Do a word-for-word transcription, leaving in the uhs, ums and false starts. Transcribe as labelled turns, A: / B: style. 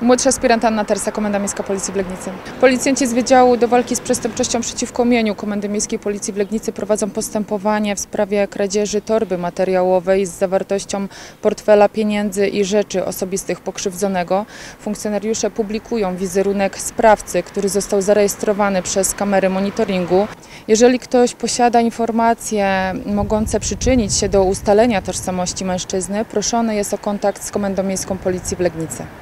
A: Młodsza aspirant Anna Tersa, Komenda Miejska Policji w Legnicy. Policjanci z Wydziału do Walki z Przestępczością przeciwko Mieniu Komendy Miejskiej Policji w Legnicy prowadzą postępowanie w sprawie kradzieży torby materiałowej z zawartością portfela pieniędzy i rzeczy osobistych pokrzywdzonego. Funkcjonariusze publikują wizerunek sprawcy, który został zarejestrowany przez kamery monitoringu. Jeżeli ktoś posiada informacje mogące przyczynić się do ustalenia tożsamości mężczyzny, proszony jest o kontakt z Komendą Miejską Policji w Legnicy.